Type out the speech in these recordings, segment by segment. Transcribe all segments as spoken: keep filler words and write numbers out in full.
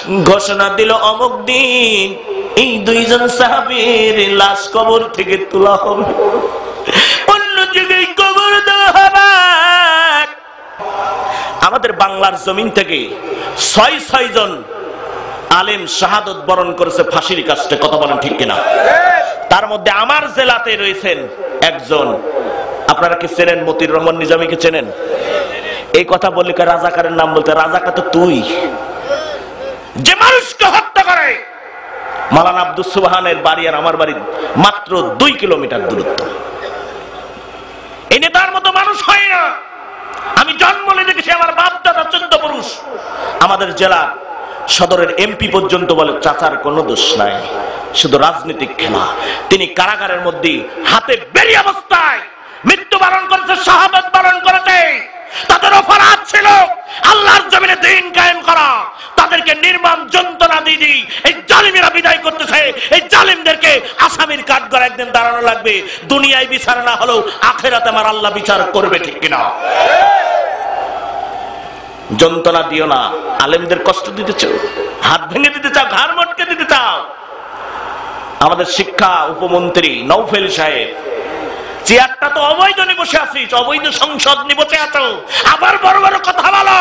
ঘোষণা দিল অমুক দিন এই দুইজন সাহাবীর লাশ কবর থেকে তোলা হবে, অন্য জায়গায় কবর দেওয়া হবে। আমাদের বাংলার জমিন থেকে ছয় ছয় জন আলেম শাহাদত বরণ করেছে ফাঁসির কাস্টে, কথা বলেন ঠিক কিনা? তার মধ্যে আমার জেলাতে রয়েছেন একজন, আপনারা কি চেনেন? মতিউর রহমান নিজামীকে চেনেন? এই কথা বললে রাজাকারের নাম বলতে, রাজাকার তো তুই যে মানুষকে হত্যা করে। মাওলানা আব্দুস সুবহানের বাড়ি আর আমার বাড়ি মাত্র দুই কিলোমিটার দূরত্ব। এই নেতার মতো মানুষ হয় না। আমি জন্ম নিয়ে দেখেছি, আমার বাপ দাদা চোদ্দ পুরুষ। আমাদের জেলা সদরের এমপি পর্যন্ত বলে চাচার কোনো দোষ নাই, শুধু রাজনৈতিক খেলা। তিনি কারাগারের মধ্যে হাতে বেরি অবস্থায় মৃত্যুবরণ করেছে, শাহাদাত বরণ করেছে। তাদের অপরাধ ছিল আল্লাহর জমিনে দ্বীন কায়েম করা। তাদেরকে নির্মম যন্ত্রণা দিয়ে দিয়ে এই জালিমেরা বিদায় করতেছে। এই জালিমদেরকে আসামির কাঠগড়ায় একদিন দাঁড়ানো লাগবে। দুনিয়ায় বিচার না হলেও আখিরাতে আমার আল্লাহ বিচার করবে, ঠিক কিনা? যন্ত্রণা দিও না। আলেমদের কষ্ট দিতে চাও, হাত ভেঙে দিতে চাও, ঘাড় মটকে দিতে চাও। আমাদের শিক্ষা উপমন্ত্রী নওফেল সাহেব, চেয়ারটা তো অবৈধ নিয়ে বসে আছিস, অবৈধ সংসদ নিয়ে বসে আছো, আবার বড় বড় কথা বলো।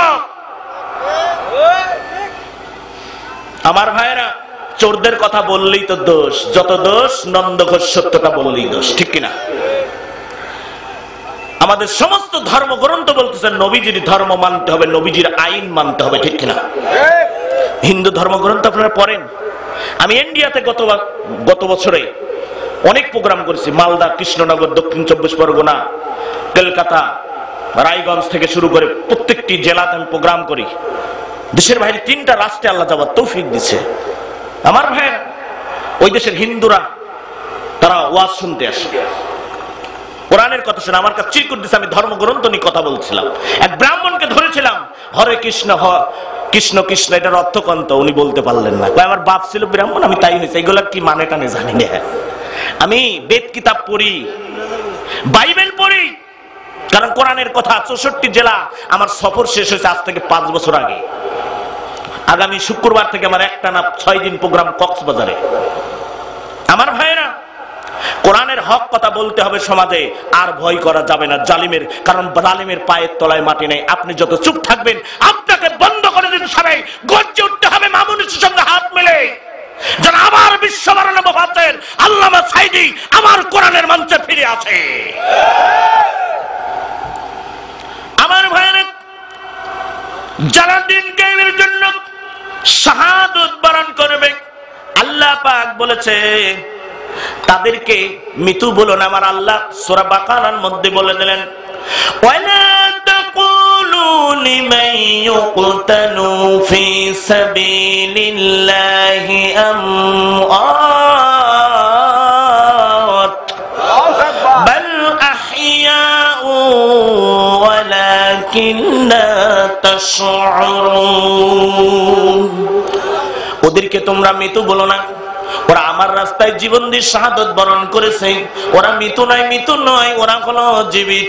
আমার ভাইরা, চোরদের কথা বললেই তো দোষ, যত দোষ নন্দ ঘোষ সত্যটা বললেই দোষ, ঠিক কিনা? আমাদের সমস্ত ধর্মগ্রন্থ বলতেছেন নবীজির ধর্ম মানতে হবে, নবীজির আইন মানতে হবে, ঠিক কিনা? হিন্দু ধর্মগ্রন্থ আপনারা পড়েন। আমি ইন্ডিয়াতে গত গত বছরে অনেক প্রোগ্রাম করেছি। মালদা, কৃষ্ণনগর, দক্ষিণ চব্বিশ পরগনা, কলকাতা, রায়গঞ্জ থেকে শুরু করে প্রত্যেকটি জেলাতে আমি প্রোগ্রাম করি। দেশের বাইরে তিনটা রাষ্ট্রে আল্লাহ যাওয়ার তৌফিক দিচ্ছে। আমার ভাই, ওই দেশের হিন্দুরা তারা ওয়াজ শুনতে আসে, কোরআনের কথা শুনে আমার কাছে চিরকুট দিচ্ছে। আমি ধর্মগ্রন্থ নিয়ে কথা বলছিলাম, এক ব্রাহ্মণকে ধরেছিলাম, হরে কৃষ্ণ হ কৃষ্ণ কৃষ্ণ, এটার অর্থ কন্ত উনি বলতে পারলেন না। আমার বাপ ছিল ব্রাহ্মণ, আমি তাই হয়েছে, এগুলা কি মানে টানে জানি না। আমি বেদ কিতাব পড়ি, বাইবেল পড়ি, কারণ কোরআনের কথা। চৌষট্টি জেলা আমার সফর শেষ হয়েছে আজ থেকে পাঁচ বছর আগে। আগামী শুক্রবার থেকে আমার একটা না ছয় দিন প্রোগ্রাম কক্সবাজারে। আমার ভাইরা, কোরআনের হক কথা বলতে হবে সমাজে, আর ভয় করা যাবে না জালিমের, কারণ জালিমের পায়ের তলায় মাটি নেই। আপনি যত চুপ থাকবেন, আপনাকে বন্ধ করে দিতে সবাই গর্জে উঠতে হবে মামুনুর সঙ্গে হাত মিলে, যেন আমার বিশ্ববরণ মুফাসসির আল্লামা সাইদি আমার কোরআনের মঞ্চে ফিরে আসে। আমার ভাইরা, যারা দিন কায়েমের জন্য শাহাদাত বরণ করবে, আল্লাহ পাক বলেছে তাদেরকে মৃত্যু বলো না। আমার আল্লাহ সূরা বাকারার মধ্যে বলে দিলেন, ওয়ালা তাকুলু লিমান ইউকতালু ফি সাবিলিল্লাহি আমওয়াত বাল আহইয়াউ ওয়ালাকিন লা তাশউরুন। ওদেরকে তোমরা মৃত্যু বলো না, ওরা আমার রাস্তায় জীবন দিয়ে শাহাদাত বরণ করেছে। ওরা মৃত নয়, মৃত নয়, ওরা হলো জীবিত।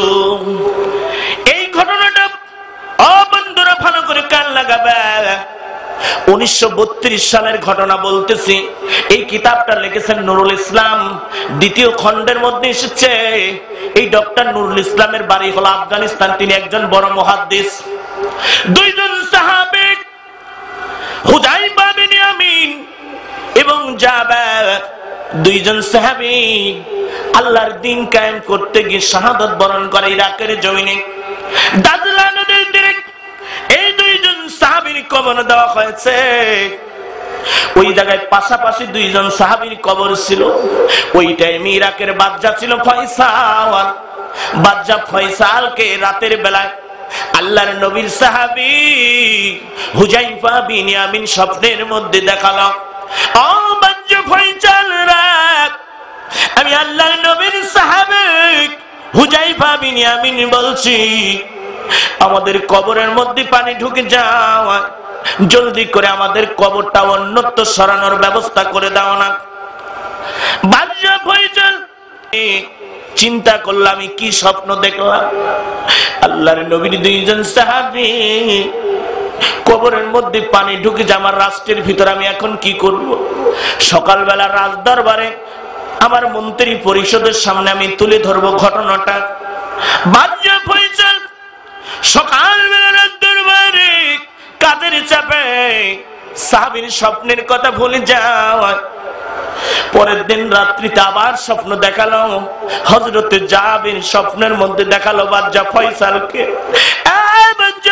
এই ঘটনাটা ও বন্ধুরা ভালো করে কান লাগাবে। উনিশশো বত্রিশ সালের ঘটনা বলতেছি। এই কিতাবটা লিখেছেন নুরুল ইসলাম, দ্বিতীয় খণ্ডের মধ্যে এসেছে। এই ডক্টর নুরুল ইসলামের বাড়ি হলো আফগানিস্তান। তিনি একজন বড় মুহাদ্দিস। দুইজন সাহাবী, হুযায়ফা বিন ইয়ামিন এবং জাবের, দুইজন সাহাবী আল্লাহর দ্বীন কায়েম করতে গিয়ে শাহাদাত বরণ করে ইরাকের জমিনে। দাজলা নদীর তীরে এই দুইজন সাহাবীর কবর দেওয়া হয়েছে। ওই জায়গায় পাশাপাশি দুইজন সাহাবীর কবর ছিল। ওই টাইমে ইরাকের বাদশা ছিল ফয়সাল। বাদশা ফয়সালকে রাতের বেলায় আল্লাহর নবীর সাহাবী হুযায়ফা বিন ইয়ামিন স্বপ্নের মধ্যে দেখালো, ও বাদশা ফয়সাল রাত, আমি আল্লাহর নবীর সাহাবী হুযায়ফা বিন ইয়ামিন বলছি, আমাদের কবরের মধ্যে পানি ঢুকে যাওয়া, জলদি করে আমাদের কবরটা অন্যত্র সরানোর ব্যবস্থা করে দাও না। বাদশা ফয়সাল চিন্তা করলাম, আমি কি স্বপ্ন দেখলাম। আল্লাহর নবীর দুইজন সাহাবী কবরের মধ্যে পানি ঢুকে যায় আমার রাষ্ট্রের ভিতর, আমি এখন কি করব? সকালবেলা রাজ দরবারে আমার মন্ত্রী পরিষদের সামনে আমি তুলে ধরবো ঘটনাটা। বাজ্য ফয়সাল সকালবেলা রাজ দরবারে কাদের চাপে সাহাবীর স্বপ্নের কথা ভুলে যাওয়া। পরের দিন রাত্রিতে আবার স্বপ্ন দেখালো, হযরতে জাবির স্বপ্নের মধ্যে দেখালো বাজ্জা ফয়সালকে, বাজ্জা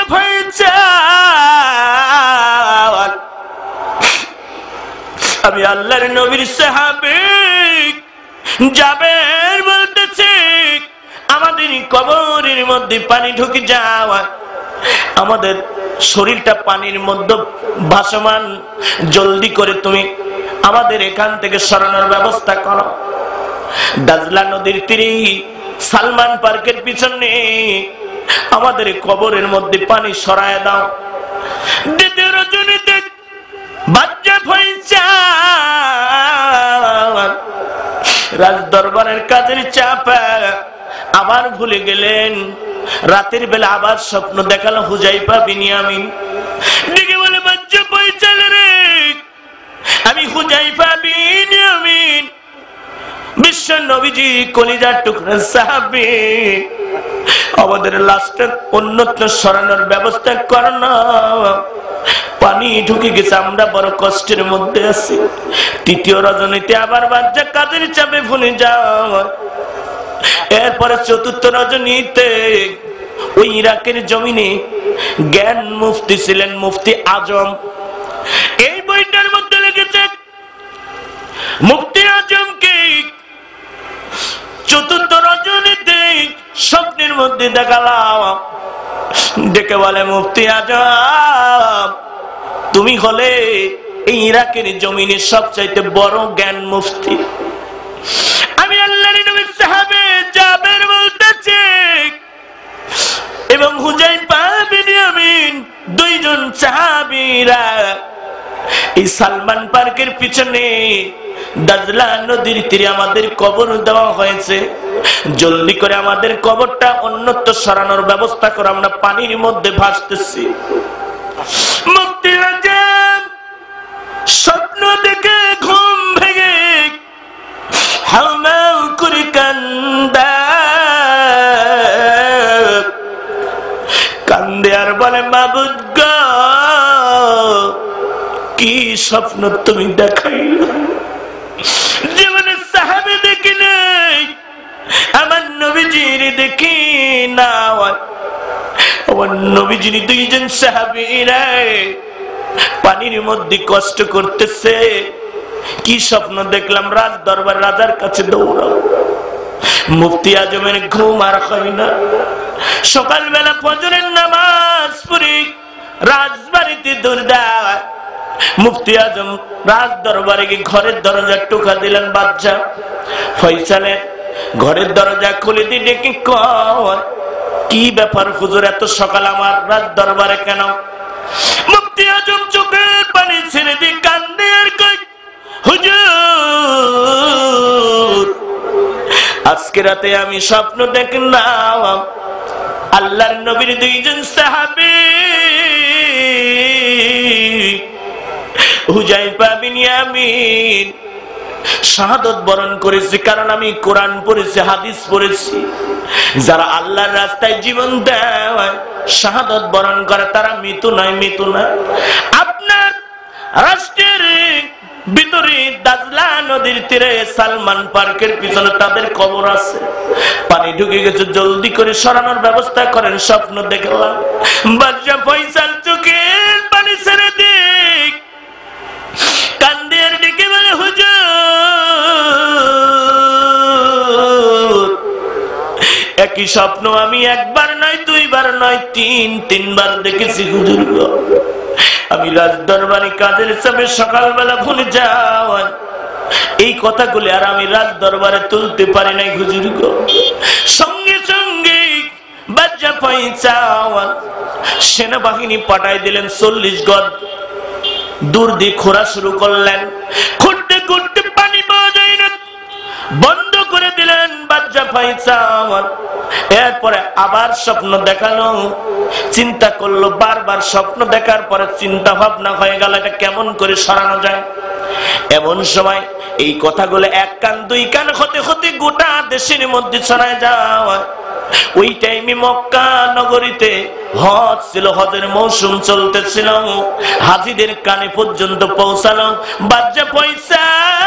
ফয়সাল আমি আল্লাহর নবীর সাহাবী জাবের বলতেছি আমাদের কবরের মধ্যে পানি ঢুকে যাওয়া, আমাদের শরীরটা পানির মধ্যে ভাসমান, জলদি করে তুমি আমাদের এখান থেকে সরানোর ব্যবস্থা করো। দাজলা নদীর তীরে সালমান পার্কের পিছনে আমাদের কবরের মধ্যে পানি সরায় দাও। দ্বিতীয় রজনীতে বাজ্জা ফয়সাল রাজ দরবারের কাজের চাপা আবার ভুলে গেলেন। রাতের বেলা আবার স্বপ্ন দেখালো হুজাইফা বিন ইয়ামিন, ডেকে বলে বাজ্জা ফয়সাল রে আমি হুজাইফা বিন ইয়ামিন বিশ্ব নবীজি কলিজার টুকরা সাহাবী, আমাদের লাশটার অন্যত্র সরানোর ব্যবস্থা করো না, পানি ঢুকে গেছে, আমরা বড় কষ্টের মধ্যে আছি। তৃতীয় রজনীতে আবার বাজ্জা কাজের চাপে ভুলে যাও। এরপরে চতুর্থ রজনীতে ওই ইরাকের জমিনে জ্ঞান মুফতি ছিলেন মুফতি আজম, এই বইটার মধ্যে লিখেছে মুফতি আজমকে চতুর্থ রজনীতে স্বপ্নের মধ্যে দেখালাম, ডেকে বলে মুফতি আজম তুমি হলে এই ইরাকের জমিনের সবচাইতে বড় জ্ঞান মুফতি। আমি আল্লাহর নবীর সাহাবী জাবের বলতেছি এবং হুজাইফা বিন ইয়ামিন দুইজন সাহাবীরা এই সালমান পার্কের পিছনে দাজলা নদীর তীরে আমাদের কবর দেওয়া হয়েছে, জলদি করে আমাদের কবরটা অন্যত্র সরানোর ব্যবস্থা করে, আমরা পানির মধ্যে ভাসতেছি। মুফতি আজম স্বপ্ন দেখে ঘুম ভেঙে হাউমাউ করে কান্দা কান্দে আর বলে মাবুদ গো কি স্বপ্ন তুমি দেখাইলা, জীবনে সাহাবী দেখি নাই, আমার নবীজির দেখি না, আমার নবীজির দুইজন সাহাবীরা পানির মধ্যে কষ্ট করতেছে, কি স্বপ্ন দেখলাম, রাজ দরবার রাজার কাছে দৌড়াও। মুফতি আজমের ঘুম আর হয় না, সকালবেলা ফজরের নামাজ পড়ে রাজবাড়িতে দৌড়ায়। মুফতি আজম রাজ দরবারে গিয়ে ঘরের দরজা টোকা দিলেন, বাদশা ফয়সালের ঘরের দরজা খুলে দিয়ে ডেকে কয় কি ব্যাপার হুজুর এত সকাল আমার রাজ দরবারে কেন? মুফতি আজম চোখের পানি ছেড়ে দিয়ে কান্দে আর কয় হুজুর আজকে রাতে আমি স্বপ্ন দেখলাম আল্লাহর নবীর দুইজন সাহাবী হুজাইফা বিন ইয়ামিন শাহাদাত বরণ করেছে, কারণ আমি কোরআন পড়েছি, হাদিস পড়েছি, যারা আল্লাহর রাস্তায় জীবন দেয় শাহাদাত বরণ করে তারা মৃত্যু নয়, মৃত্যু না। আপনার রাষ্ট্রের ভিতরে দাজলা নদীর তীরে সালমান পার্কের পিছনে তাদের কবর আছে, পানি ঢুকে গেছে, জলদি করে সরানোর ব্যবস্থা করেন। স্বপ্ন দেখলাম বাদশা ফয়সাল চোখের পানি ছেড়ে দিক কান্দে আর ডেকে বলে হুজুর একই স্বপ্ন আমি একবার নয় দুইবার নয় তিন তিনবার দেখেছি হুজুর গো, আমি রাজ দরবারে কাজের চাপে সকালবেলা ভুলে যাওয়া এই কথাগুলি আর আমি রাজ দরবারে তুলতে পারি নাই হুজুর গো। সঙ্গে সঙ্গে বাদশা ফয়সাল সেনাবাহিনী পাঠাই দিলেন, চল্লিশ গজ দূর দিয়ে খোঁড়া শুরু করলেন, খুঁড়তে খুঁড়তে পানি পাওয়া যায় না, বন্ধ করে দিলেন বাচ্চা পাইছা। এরপরে আবার স্বপ্ন দেখালো, চিন্তা করলো, বারবার স্বপ্ন দেখার পরে চিন্তা ভাবনা হয়ে গেল এটা কেমন করে সরানো যায়। এমন সময় এই কথাগুলো এক কান দুই কান হতে হতে গোটা দেশের মধ্যে ছড়ায় যায়। ওই টাইমে মক্কা নগরীতে হজ ছিল, হজের মৌসুম চলতেছিল, হাজিদের কানে পর্যন্ত পৌঁছালো। বাচ্চা পয়সা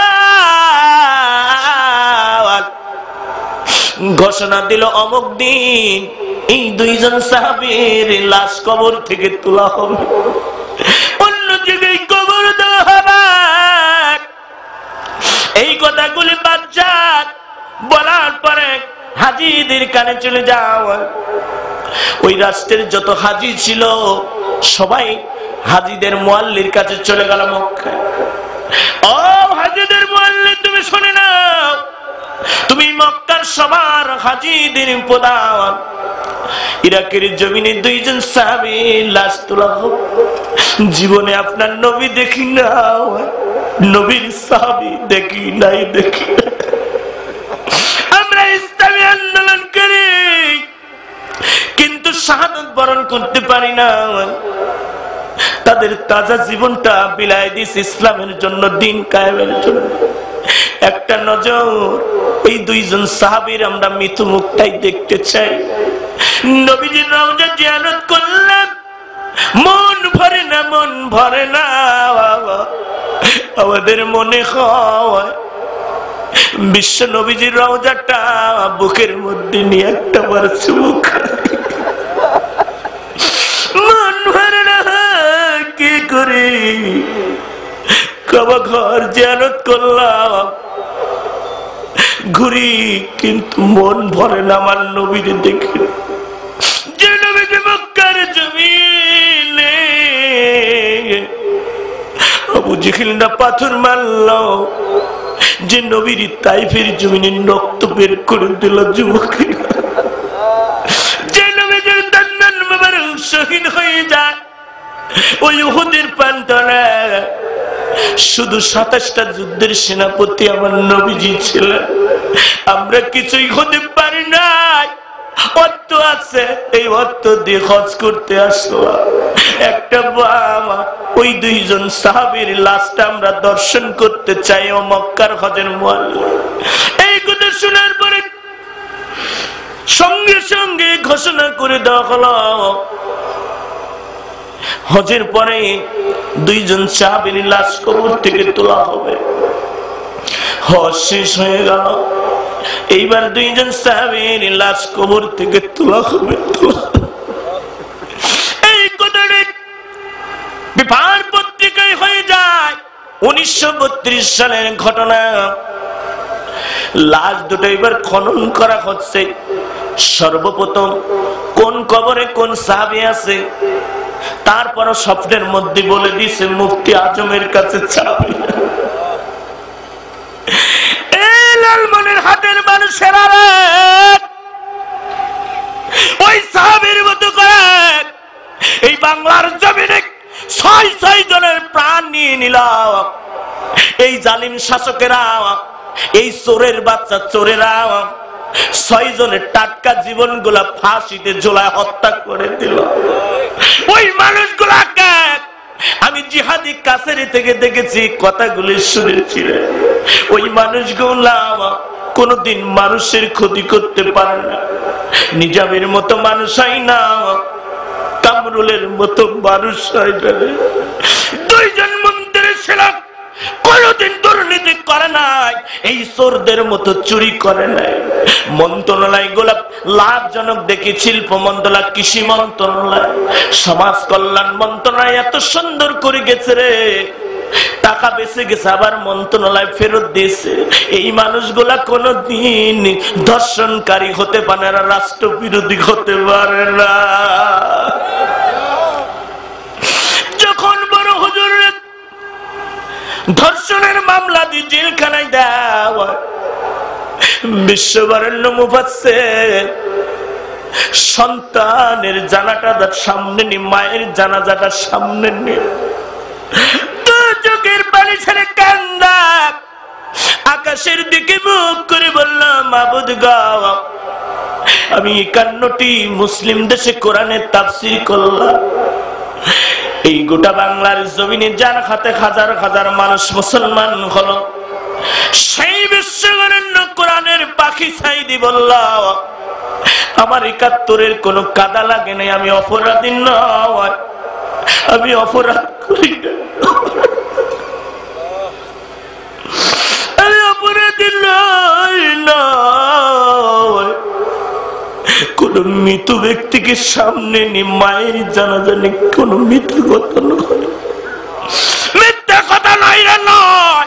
ঘোষণা দিল অমুক দিন এই দুইজন সাহাবীর লাশ কবর থেকে তোলা হবে, অন্য জায়গায় কবর দেওয়া হবে। এই কথাগুলি বাচ্চা বলার পরে হাজিদের কানে চলে যাও। ওই রাষ্ট্রের যত হাজি ছিল সবাই হাজিদের মুয়াল্লির কাছে চলে গেল মক্কা। ও হাজিদের মুয়াল্লি, তুমি শুনে নাও, তুমি মক্কার সবার হাজিদের প্রধান। ইরাকের জমিনে দুইজন সাহাবীর লাশ তোলা হোক। জীবনে আপনার নবী দেখি না, নবীর সাহাবী দেখি নাই, দেখি আমরা ইসলামী আন্দোলন করি কিন্তু শাহাদাত বরণ করতে পারি না। তাদের তাজা জীবনটা বিলায় দিস ইসলামের জন্য, দিন কায়েমের জন্য। একটা নজর এই দুইজন সাহাবীর আমরা মৃত্যু মুখটাই দেখতে চাই। নবীজির রওজা জিয়ারত করলাম, মন ভরে না, মন ভরে না। আমাদের মনে হয় বিশ্ব নবীজির রওজাটা বুকের মধ্যে নিয়ে একটা বার চুমুক, মন ভরে না। কি করি, কাবা ঘর জিয়ারত করলাম, ঘুরি কিন্তু মন ভরে না আমার নবীর দেখে। যে নবীজি মক্কার জমিনে আবু জেহেল না পাথর মারলো, যে নবীর তাইফের জমিনে রক্ত বের করে দিল যুবকেরা, যে নবীজির দান্নান মোবারক শহীদ হয়ে যায় ওই উহুদের প্রান্তরে। শুধু সাতাশটা যুদ্ধের সেনাপতি আমার নবীজি ছিলেন। আমরা কিছুই হতে পারি নাই, অর্থ আছে, এই অর্থ দিয়ে হজ করতে আসলাম। একটা বাবা ওই দুইজন সাহাবীর লাশটা আমরা দর্শন করতে চাই ও মক্কার হজের মুয়াল্লি। এই কথা শোনার পরে সঙ্গে সঙ্গে ঘোষণা করে দেওয়া হলো হজের পরে দুইজন সাহাবীর লাশ কবর থেকে তোলা হবে। হজ শেষ হয়ে গেল, এইবার দুইজন সাহাবীর লাশ কবর থেকে তোলা হবে। এই কথাটি বিপার পত্রিকায় হয়ে যায়। উনিশশো বত্রিশ সালের ঘটনা। লাশ দুটো এবার খনন করা হচ্ছে। সর্বপ্রথম কোন কবরে কোন সাহাবী আছে তারপরও স্বপ্নের মধ্যে বলে দিয়েছে মুফতি আজমের কাছে চাবি। লালমনির হাটের মানুষেরা ওই সাহাবীর মতো করে এই বাংলার জমিনে ছয় ছয় জনের প্রাণ নিয়ে নিল। এই জালিম শাসকেরা, এই চোরের বাচ্চা চোরেরা ছয় জনের টাটকা জীবন গুলা ফাঁসিতে ঝোলায় হত্যা করে দিল। ওই মানুষগুলাকে আমি জিহাদি কাছেরি থেকে দেখেছি, কথাগুলি শুনেছি। ওই মানুষগুলা কোনদিন মানুষের ক্ষতি করতে পারে না। নিজামের মতো মানুষ হয় না, কামরুলের মতো মানুষ হয় না। দুইজন মন্দিরের ছিল, কোনদিন দুর্নীতি করে নাই, এই চোরদের মতো চুরি করে নাই। মন্ত্রণালয় গুলা লাভজনক দেখি, শিল্প মন্ত্রণালয়, কৃষি মন্ত্রণালয়, সমাজ কল্যাণ মন্ত্রণালয় এত সুন্দর করে গেছে রে। টাকা বেঁচে গেছে, আবার মন্ত্রণালয় ফেরত দিয়েছে। এই মানুষগুলা কোনদিন ধর্ষণকারী হতে পারে না, রাষ্ট্রবিরোধী হতে পারে না। যখন বড় হুজুর ধর্ষণের মামলা দিয়ে জেলখানায় দেওয়া, বিশ্ববরেণ্য মুফাসসির সন্তানের জানাটা সামনে নিয়ে, মায়ের জানাজাটা সামনে নিয়ে চোখের পানি ছেড়ে কান্দা, আকাশের দিকে মুখ করে বললাম, মাবুদ গো, আমি একান্নটি মুসলিম দেশে কোরআনের তাফসীর করলাম, এই গোটা বাংলার জমিনে যার হাতে হাজার হাজার মানুষ মুসলমান হলো, সেই বিশ্ববরেণ্য কোরআনের পাখি সাইদি বলল, আমার একাত্তরের কোনো কাদা লাগে নাই, আমি অপরাধী নয়, আমি অপরাধ করি না, আমি অপরাধী নয় নয়। কোন মৃত ব্যক্তিকে সামনে নিয়ে মায়ের জানাজানি কোন মিথ্যা কথা নয়, মিথ্যা কথা নয় রে নয়,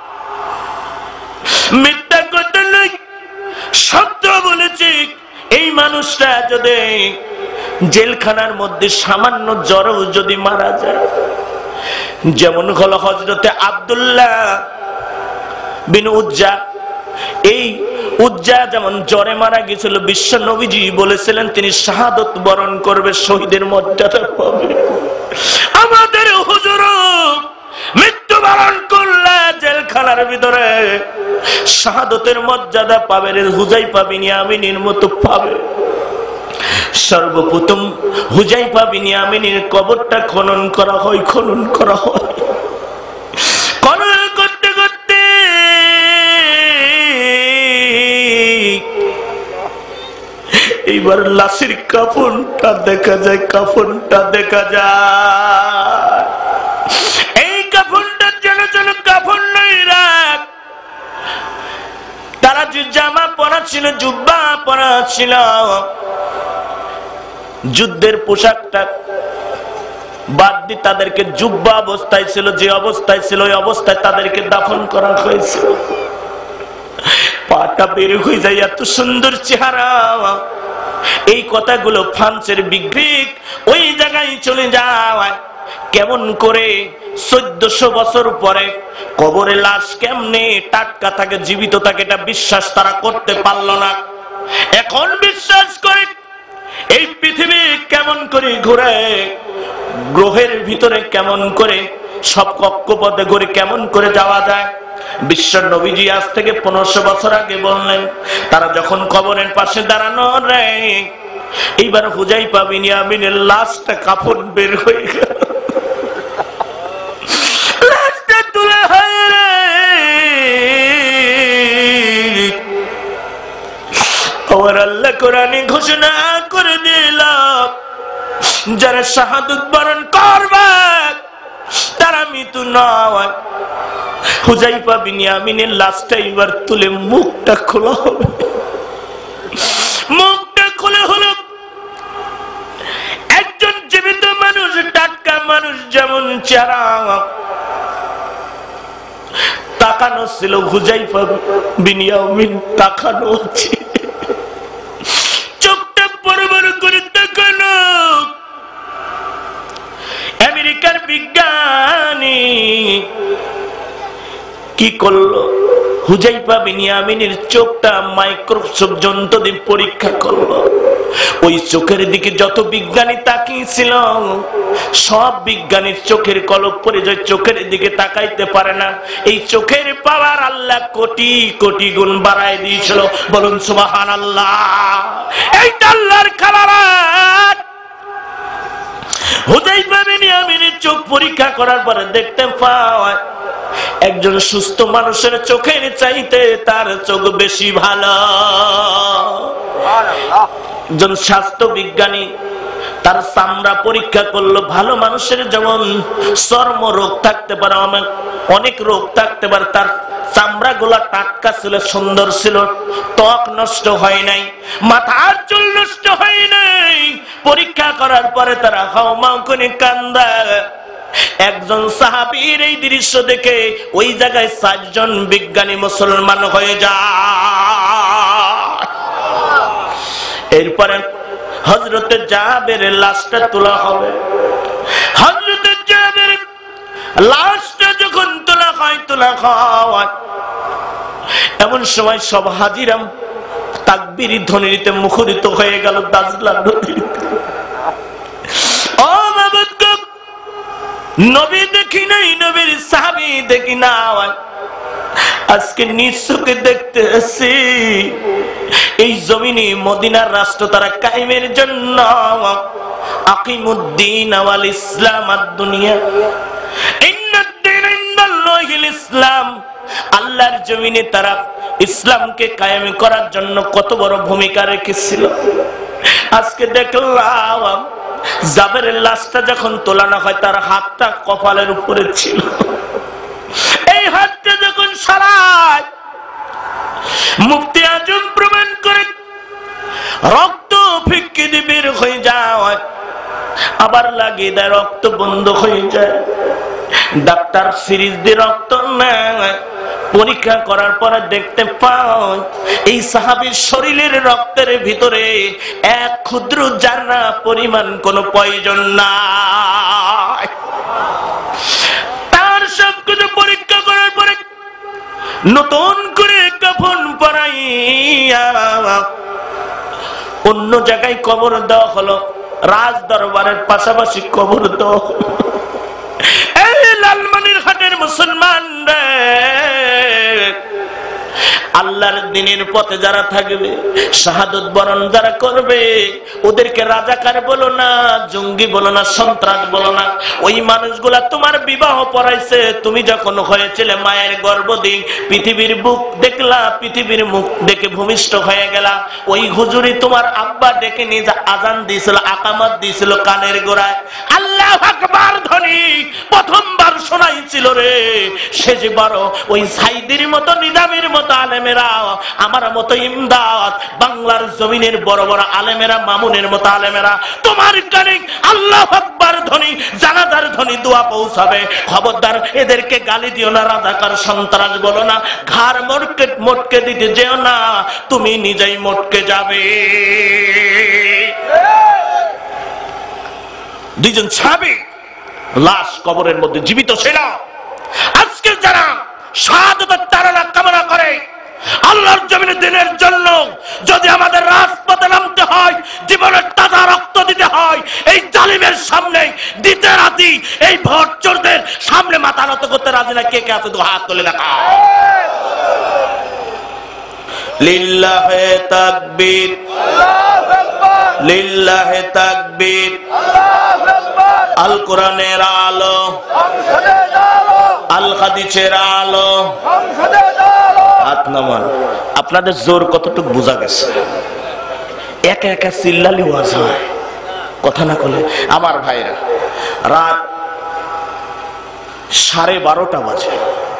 মিথ্যা কথা নয়, সত্য বলেছি। এই মানুষটা যদি জেলখানার মধ্যে সামান্য জ্বরেও যদি মারা যায়, যেমন হলো হযরতে আব্দুল্লাহ বিন উজ্জা, এই উজ্জা যেমন জ্বরে মারা গেছিল, বিশ্ব নবীজি বলেছিলেন তিনি শাহাদত বরণ করবে, শহীদের মর্যাদা পাবে। আমাদের হুজুর মৃত্যু বরণ করলে জেলখানার ভিতরে শাহাদতের মর্যাদা পাবে, হুযায়ফা বিন ইয়ামিনের মতো পাবে। সর্বপ্রথম হুযায়ফা বিন ইয়ামিনের কবরটা খনন করা হয়, খনন করা হয়, খনন করতে করতে এইবার লাশের কাফনটা দেখা যায়, কাফনটা দেখা যায়, এই কাফনটা যেন যেন কাফন নয় রাখ। তারা যে জামা পরা ছিল, জুব্বা পরা ছিল, যুদ্ধের পোশাকটা বাদ দিয়ে তাদেরকে জুব্বা অবস্থায় ছিল, যে অবস্থায় ছিল ওই অবস্থায় তাদেরকে দাফন করা হয়েছিল। পাটা বের হয়ে যায়, এত সুন্দর চেহারা। এই কথাগুলো ফ্রান্সের বিগ্রিক ওই জায়গায় চলে যায়। কেমন করে চোদ্দশো বছর পরে কবরে লাশ কেমনে টাটকা থাকে, জীবিত থাকে, এটা বিশ্বাস তারা করতে পারলো না। এখন বিশ্বাস করে এই পৃথিবী কেমন করে ঘুরে, গ্রহের ভিতরে কেমন করে সব কক্ষপথে ঘুরে কেমন করে যাওয়া যায়। বিশ্ব নবীজি আজ থেকে পনেরোশো বছর আগে বললেন, তারা যখন কবরের পাশে দাঁড়ানো রে, এইবার হুযায়ফা বিন ইয়ামিনের লাশটা কাফন বের হয়ে গেল, লাশটা তুলে হয় রে। আমার আল্লাহ কোরআনে ঘোষণা করে দিল, যারা শাহাদত বরণ করবে তারা মৃত্যু নয়। হুযায়ফা বিন ইয়ামিনের লাশটা এবার তুলে মুখটা খোলা হবে, মুখটা খোলা হলো। একজন জীবিত মানুষ, টাটকা মানুষ, যেমন চেহারা তাকানো ছিল, হুযায়ফা বিন ইয়ামিন তাকানো আছে, চোখটা বড় বড় করে তাকানো। আমেরিকার বিজ্ঞানী কি করলো, হুযায়ফা বিন ইয়ামিনের চোখটা মাইক্রোস্কোপ যন্ত্র দিয়ে পরীক্ষা করলো। ওই চোখের দিকে যত বিজ্ঞানী তাকিয়েছিল, সব বিজ্ঞানীর চোখের কলপ পড়ে যায়, চোখের দিকে তাকাইতে পারে না। এই চোখের পাওয়ার আল্লাহ কোটি কোটি গুণ বাড়ায় দিয়েছিল। বলুন সুবহানাল্লাহ। এইটা আল্লাহর খালারাত। হুযায়ফা বিন ইয়ামিনের চোখ পরীক্ষা করার পরে দেখতে পাওয়া, একজন সুস্থ মানুষের চোখের চাইতে তার চোখ বেশি ভালো। একজন স্বাস্থ্য বিজ্ঞানী তার চামড়া পরীক্ষা করলো, ভালো মানুষের যেমন চর্ম রোগ থাকতে পারে, অনেক রোগ থাকতে পারে, তার চামড়া গুলা টাটকা ছিল, সুন্দর ছিল, ত্বক নষ্ট হয় নাই, মাথার চুল নষ্ট হয় নাই। পরীক্ষা করার পরে তারা হাউমাউ করে কান্দা। একজন সাহাবীর এই দৃশ্য দেখে ওই জায়গায় চারজন বিজ্ঞানী মুসলমান হয়ে যায়। এরপরে হযরতে জাবেরের লাশটা তোলা হবে। হযরতে জাবের লাশটা যখন তোলা হয় তোলা হয় এমন সময় সব হাজিরাম তাকবীর ধ্বনিতে মুখরিত হয়ে গেল দাজলা নদীতে। ও মাবুদ, নবী দেখি নাই, নবীর সাহাবী দেখি না, আজকে নিজ চোখে দেখতেছি এই জমিনে মদিনার রাষ্ট্র তারা কায়েমের জন্য আকিমুদ্দিন ওয়াল ইসলাম আদ-দুনিয়া ইন্নাদ-দীন ইনদাল্লাহিল ইসলাম। আল্লাহর জমিনে তারা ইসলামকে কায়েম করার জন্য কত বড় ভূমিকা রেখেছিল। আজকে দেখলাম জাবেরের লাশটা যখন তোলানো হয় তার হাতটা কপালের উপরে ছিল, এই হাতটা যখন সরায় মুফতি আজম প্রমাণ করে রক্ত ফিক্কি দিয়ে বের হয়ে যায়, আবার লাগিয়ে দেয় রক্ত বন্ধ হয়ে যায়। ডাক্তার সিরিজ দিয়ে রক্ত নেয়, পরীক্ষা করার পরে দেখতে পায় এই সাহাবীর শরীরের রক্তের ভিতরে এক ক্ষুদ্র জাররা পরিমাণ কোন পয়জন নাই। তার সবকিছু পরীক্ষা করার পরে নতুন করে কাফন পরাইয়া অন্য জায়গায় কবর দেওয়া হলো, রাজ দরবারের পাশাপাশি কবর দেওয়া হলো। এই লালমনির হাটের মুসলমান রে, আল্লাহর দ্বীনের পথে যারা থাকবে, শাহাদত বরণ যারা করবে, ওদেরকে রাজাকার বলো না, জঙ্গি বলো না, সন্ত্রাস বলো না। ওই মানুষগুলা তোমার বিবাহ পড়াইছে, তুমি যখন হয়েছিলে মায়ের গর্ভধারী, পৃথিবীর বুক দেখলা, পৃথিবীর মুখ দেখে ভূমিষ্ঠ হয়ে গেলা। ওই হুজুরি তোমার আব্বা ডেকে নিয়ে যা আজান দিয়েছিল, আকামত দিয়েছিল কানের গোড়ায়, আল্লাহু আকবার ধ্বনি প্রথমবার শোনাইছিল রে। সে যে বড় ওই সাইদির মতো, নিজামের মতো আলেমেরা, আমার মতো ইমদাদ, বাংলার জমিনের বড় বড় আলেমেরা, মামুনের মতো আলেমেরা তোমার কানে আল্লাহু আকবার ধ্বনি, জানাজার ধ্বনি, দোয়া পৌঁছাবে। খবরদার এদেরকে গালি দিও না, রাজাকার সন্ত্রাস বলো না, ঘাড় মটকে মটকে দিতে যেও না, তুমি নিজেই মটকে যাবে। দুইজন সাহাবী লাশ কবরের মধ্যে জীবিত ছিল। আজকে যারা শাহাদাতের তারা কামনা করে আল্লাহর জমিনে দিনের জন্য, যদি আমাদের রাজপথে নামতে হয়, জীবনের তাজা রক্ত দিতে হয়, এই জালিমের সামনে দিতে রাজি, এই ভোট চোরদের সামনে মাথা নত করতে রাজি না? কে কে আছে? দু হাত তুলে দেখা। লিল্লাহে তাকবীর, লিল্লাহে তাকবীর। আল কোরআনের আলো, আল হাদিসের আলো। হাত নামান। আপনাদের জোর কতটুকু বোঝা গেছে? একা একা চিল্লালি ওয়াজ হয়, কথা না বলে। আমার ভাইরা, রাত সাড়ে বারোটা বাজে,